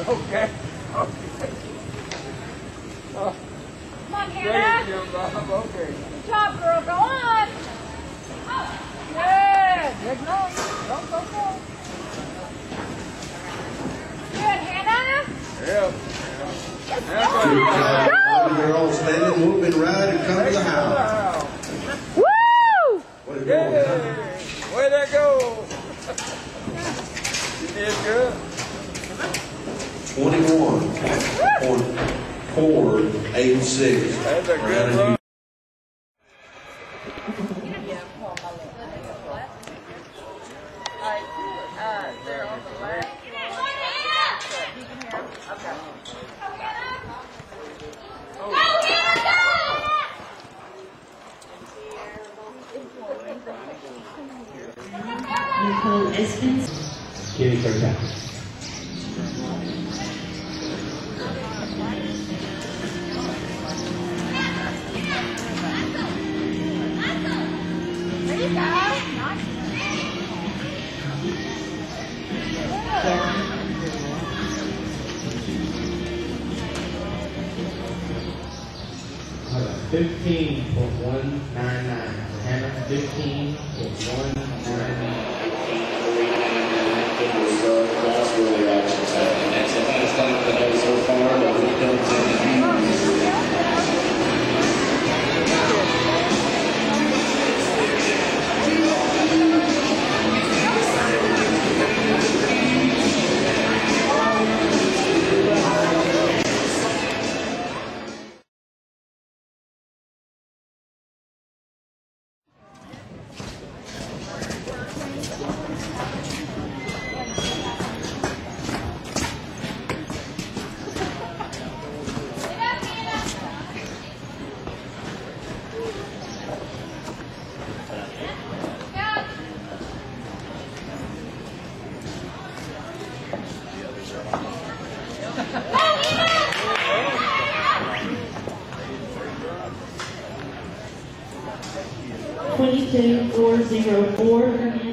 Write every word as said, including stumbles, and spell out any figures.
Okay. Okay. Oh. Come on, Hannah. Okay. Good job, girl. Go on. Good. Good. No. Go, go, go. Good, Hannah. Yeah. Let's Go. Go. Girls, standing, whooping, ride, and come to the house. Woo! What are you Yay. doing? Way to go. You did good. twenty-one point four eight six. That's a good run. Nicole Eskins. Kitty first out. There you go. Fifteen point one nine nine. Hannah, fifteen point one nine nine. That's really action set. And that's the best time of the day so far, but we don't take the twenty-two four zero four.